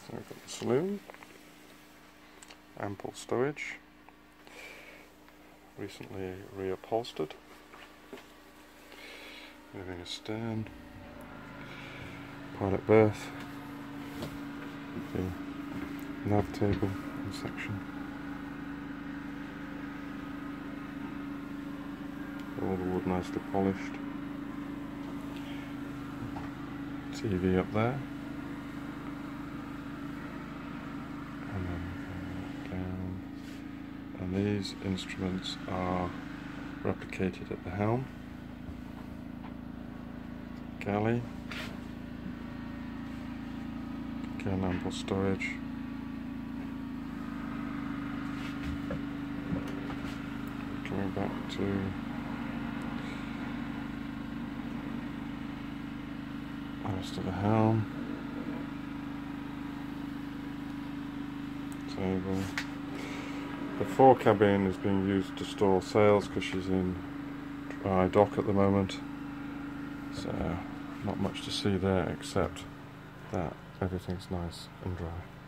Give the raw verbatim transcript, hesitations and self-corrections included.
So we've got the saloon, ample stowage, recently reupholstered, moving a stern, pilot berth, the nav table section, all the wood nicely polished, T V up there, and then down, and these instruments are replicated at the helm, galley, again ample storage, coming back to the rest of the helm, table. The fore cabin is being used to store sails because she's in dry dock at the moment, so not much to see there except that everything's nice and dry.